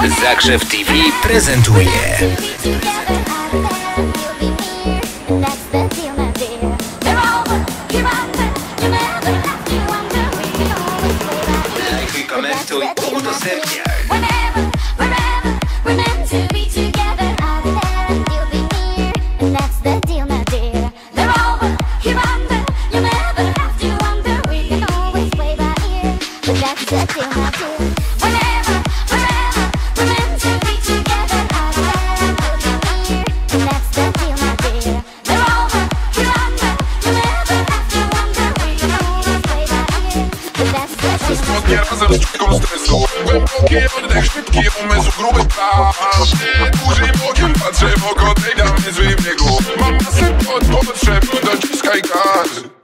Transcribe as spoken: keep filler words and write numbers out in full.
Zagrzew T V prezentuje Lajkuj, komentuj, udostępniaj. Spodnie razem z czujką stresu. Głęboki oddech, szybki umysł, gruby plan. Dużym okiem patrzę w oko tej damy z wybiegu. Mam masę pod potrzeb, dociskaj gaz.